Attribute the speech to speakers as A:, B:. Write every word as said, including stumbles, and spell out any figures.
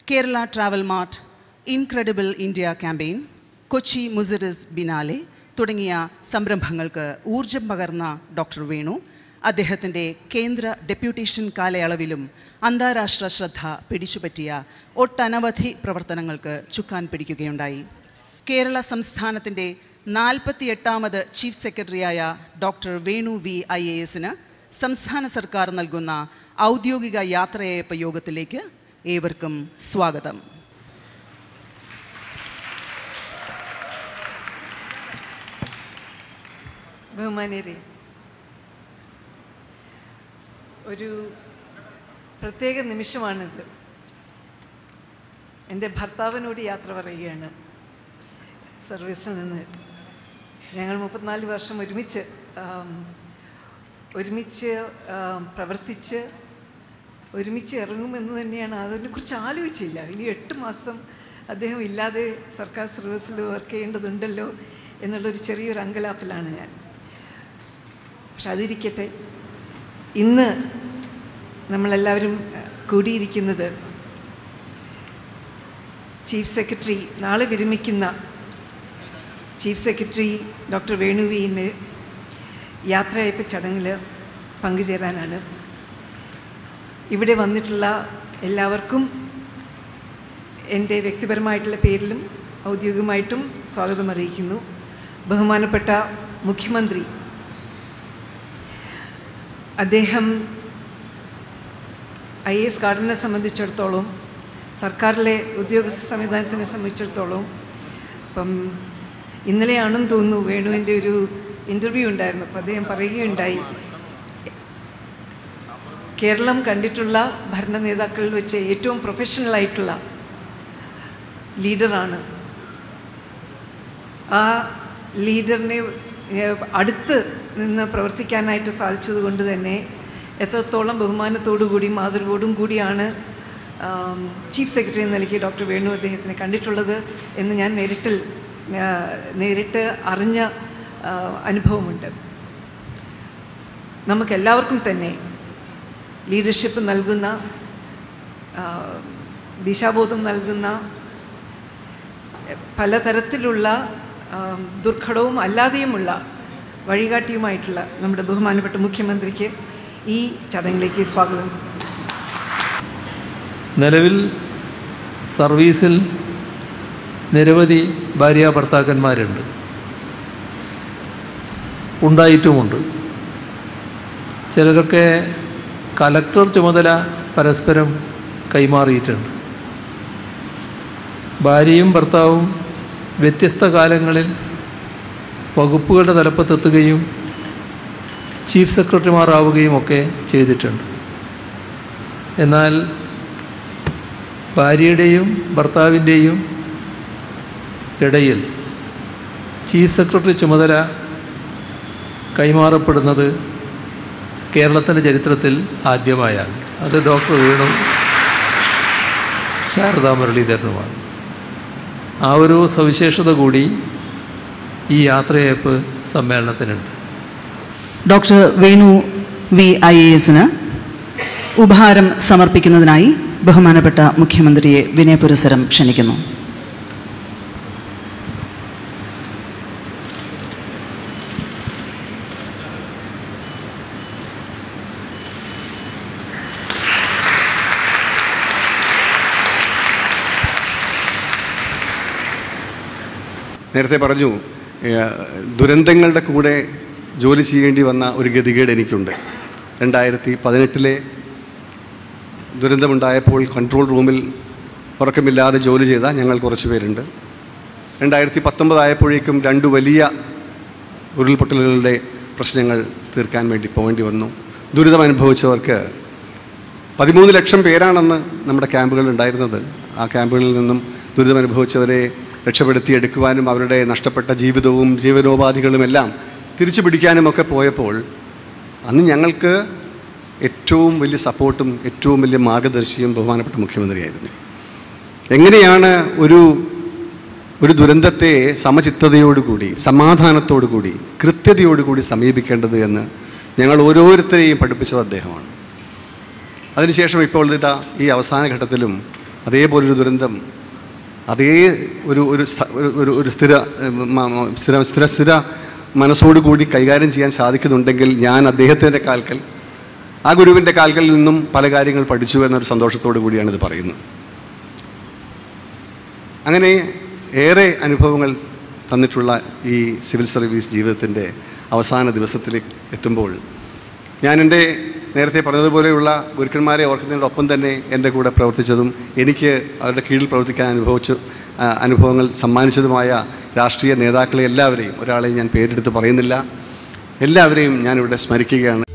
A: Kerala travel mart, incredible India campaign, Kochi Muziris biennale തുടങ്ങിയ സംരംഭങ്ങൾക്ക് ഊർജം പകർന്ന ഡോക്ടർ വേണു അദ്ദേഹത്തിൻ്റെ കേന്ദ്ര ഡെപ്യൂട്ടേഷൻ കാലയളവിലും അന്താരാഷ്ട്ര ശ്രദ്ധ പിടിച്ചുപറ്റിയ ഒട്ടനവധി പ്രവർത്തനങ്ങൾക്ക് ചുക്കാൻ പിടിക്കുകയുണ്ടായി. കേരള സംസ്ഥാനത്തിൻ്റെ നാൽപ്പത്തി എട്ടാമത് ചീഫ് സെക്രട്ടറിയായ doctor Venu V I A എസിന് സംസ്ഥാന സർക്കാർ നൽകുന്ന ഔദ്യോഗിക യാത്രയയപ്പ് യോഗത്തിലേക്ക് ഏവർക്കും സ്വാഗതം.
B: ബഹുമാന്യരെ, ഒരു പ്രത്യേക നിമിഷമാണിത്. എൻ്റെ ഭർത്താവിനോട് യാത്ര പറയുകയാണ് സർവീസിൽ നിന്ന്. ഞങ്ങൾ മുപ്പത്തിനാല് വർഷം ഒരുമിച്ച് ഒരുമിച്ച് പ്രവർത്തിച്ച് ഒരുമിച്ച് ഇറങ്ങുമെന്ന് തന്നെയാണ്. അതിനെക്കുറിച്ച് ആലോചിച്ചില്ല. ഇനി എട്ട് മാസം അദ്ദേഹം ഇല്ലാതെ സർക്കാർ സർവീസിൽ വർക്ക് ചെയ്യേണ്ടതുണ്ടല്ലോ എന്നുള്ളൊരു ചെറിയൊരു അങ്കലാപ്പിലാണ് ഞാൻ. പക്ഷെ അതിരിക്കട്ടെ, ഇന്ന് നമ്മളെല്ലാവരും കൂടിയിരിക്കുന്നത് ചീഫ് സെക്രട്ടറി, നാളെ വിരമിക്കുന്ന ചീഫ് സെക്രട്ടറി ഡോക്ടർ വേണു വിൻ്റെ യാത്രയയപ്പ് ചടങ്ങിൽ പങ്കുചേരാനാണ്. ഇവിടെ വന്നിട്ടുള്ള എല്ലാവർക്കും എൻ്റെ വ്യക്തിപരമായിട്ടുള്ള പേരിലും ഔദ്യോഗികമായിട്ടും സ്വാഗതം അറിയിക്കുന്നു. ബഹുമാനപ്പെട്ട മുഖ്യമന്ത്രി, അദ്ദേഹം ഐ എ എസ് ഗാർഡനെ സംബന്ധിച്ചിടത്തോളം, സർക്കാരിലെ ഉദ്യോഗസ്ഥ സംവിധാനത്തിനെ സംബന്ധിച്ചിടത്തോളം, അപ്പം ഇന്നലെയാണെന്ന് തോന്നുന്നു വേണുവിൻ്റെ ഒരു ഇൻ്റർവ്യൂ ഉണ്ടായിരുന്നു. അപ്പോൾ അദ്ദേഹം പറയുകയുണ്ടായി, കേരളം കണ്ടിട്ടുള്ള ഭരണ നേതാക്കളിൽ വെച്ച് ഏറ്റവും പ്രൊഫഷണലായിട്ടുള്ള ലീഡറാണ്. ആ ലീഡറിനെ അടുത്ത് നിന്ന് പ്രവർത്തിക്കാനായിട്ട് സാധിച്ചത് കൊണ്ട് തന്നെ എത്രത്തോളം ബഹുമാനത്തോടു കൂടി മാതൃകയോടും കൂടിയാണ് ചീഫ് സെക്രട്ടറി എന്ന നിലയ്ക്ക് ഡോക്ടർ വേണു അദ്ദേഹത്തിനെ കണ്ടിട്ടുള്ളത് എന്ന് ഞാൻ നേരിട്ട് നേരിട്ട് അറിഞ്ഞ അനുഭവമുണ്ട്. നമുക്കെല്ലാവർക്കും തന്നെ ലീഡർഷിപ്പ് നൽകുന്ന, ദിശാബോധം നൽകുന്ന, പലതരത്തിലുള്ള ദുർഘടവും അല്ലാതെയുമുള്ള വഴികാട്ടിയുമായിട്ടുള്ള നമ്മുടെ ബഹുമാനപ്പെട്ട മുഖ്യമന്ത്രിക്ക് ഈ ചടങ്ങിലേക്ക് സ്വാഗതം.
C: നിലവിൽ സർവീസിൽ നിരവധി ഭാര്യ ഭർത്താക്കന്മാരുണ്ട്, ഉണ്ടായിട്ടുമുണ്ട്. ചിലരൊക്കെ കലക്ടർ ചുമതല പരസ്പരം കൈമാറിയിട്ടുണ്ട്. ഭാര്യയും ഭർത്താവും വ്യത്യസ്ത കാലങ്ങളിൽ വകുപ്പുകളുടെ തലപ്പത്തെത്തുകയും ചീഫ് സെക്രട്ടറിമാരാവുകയും ഒക്കെ ചെയ്തിട്ടുണ്ട്. എന്നാൽ ഭാര്യയുടെയും ഭർത്താവിൻ്റെയും ഇടയിൽ ചീഫ് സെക്രട്ടറി ചുമതല കൈമാറപ്പെടുന്നത് കേരളത്തിൻ്റെ ചരിത്രത്തിൽ ആദ്യമായാണ്. അത് ഡോക്ടർ വേണു ശാരദാ മുരളീധരനുമാണ്. ആ ഒരു സവിശേഷത കൂടി ഈ യാത്രയയപ്പ് സമ്മേളനത്തിനുണ്ട്.
A: Doctor Venu V I A എസിന് ഉപഹാരം സമർപ്പിക്കുന്നതിനായി ബഹുമാനപ്പെട്ട മുഖ്യമന്ത്രിയെ വിനയപുരസ്സരം ക്ഷണിക്കുന്നു.
D: നേരത്തെ പറഞ്ഞു, ദുരന്തങ്ങളുടെ കൂടെ ജോലി ചെയ്യേണ്ടി വന്ന ഒരു ഗതികേട് എനിക്കുണ്ട്. രണ്ടായിരത്തി പതിനെട്ടിലെ ദുരന്തമുണ്ടായപ്പോൾ കൺട്രോൾ റൂമിൽ ഉറക്കമില്ലാതെ ജോലി ചെയ്ത ഞങ്ങൾ കുറച്ച് പേരുണ്ട്. രണ്ടായിരത്തി പത്തൊമ്പതായപ്പോഴേക്കും രണ്ട് വലിയ ഉരുൾപൊട്ടലുകളുടെ പ്രശ്നങ്ങൾ തീർക്കാൻ വേണ്ടി പോകേണ്ടി വന്നു. ദുരിതം അനുഭവിച്ചവർക്ക് പതിമൂന്ന് ലക്ഷം പേരാണെന്ന് നമ്മുടെ ക്യാമ്പുകളിൽ ഉണ്ടായിരുന്നത്. ആ ക്യാമ്പുകളിൽ നിന്നും ദുരിതം അനുഭവിച്ചവരെ രക്ഷപ്പെടുത്തിയെടുക്കുവാനും അവരുടെ നഷ്ടപ്പെട്ട ജീവിതവും ജീവനോപാധികളുമെല്ലാം തിരിച്ചു പിടിക്കാനുമൊക്കെ പോയപ്പോൾ അന്ന് ഞങ്ങൾക്ക് ഏറ്റവും വലിയ സപ്പോർട്ടും ഏറ്റവും വലിയ മാർഗദർശിയും ബഹുമാനപ്പെട്ട മുഖ്യമന്ത്രിയായിരുന്നു. എങ്ങനെയാണ് ഒരു ഒരു ദുരന്തത്തെ സമചിത്തതയോടുകൂടി, സമാധാനത്തോടുകൂടി, കൃത്യതയോടുകൂടി സമീപിക്കേണ്ടത് എന്ന് ഞങ്ങൾ ഓരോരുത്തരെയും പഠിപ്പിച്ചത് അദ്ദേഹമാണ്. അതിനുശേഷം ഇപ്പോൾ ഇതാ ഈ അവസാന ഘട്ടത്തിലും അതേപോലൊരു ദുരന്തം അതേ ഒരു ഒരു ഒരു ഒരു സ്ഥിര സ്ഥിര സ്ഥിര സ്ഥിര മനസ്സോടുകൂടി കൈകാര്യം ചെയ്യാൻ സാധിക്കുന്നുണ്ടെങ്കിൽ ഞാൻ അദ്ദേഹത്തിൻ്റെ കാൽക്കൽ, ആ ഗുരുവിൻ്റെ കാൽക്കൽ നിന്നും പല കാര്യങ്ങൾ പഠിച്ചു എന്നൊരു സന്തോഷത്തോടു കൂടിയാണിത് പറയുന്നത്. അങ്ങനെ ഏറെ അനുഭവങ്ങൾ തന്നിട്ടുള്ള ഈ സിവിൽ സർവീസ് ജീവിതത്തിൻ്റെ അവസാന ദിവസത്തിലേക്ക് എത്തുമ്പോൾ ഞാൻ എൻ്റെ നേരത്തെ പറഞ്ഞതുപോലെയുള്ള ഗുരുക്കന്മാരെ ഓർക്കുന്നതിനോടൊപ്പം തന്നെ എൻ്റെ കൂടെ പ്രവർത്തിച്ചതും എനിക്ക് അവരുടെ കീഴിൽ പ്രവർത്തിക്കാൻ അനുഭവിച്ചു അനുഭവങ്ങൾ സമ്മാനിച്ചതുമായ രാഷ്ട്രീയ നേതാക്കളെ എല്ലാവരെയും, ഒരാളെയും ഞാൻ പേരെടുത്ത് പറയുന്നില്ല, എല്ലാവരെയും ഞാനിവിടെ സ്മരിക്കുകയാണ്.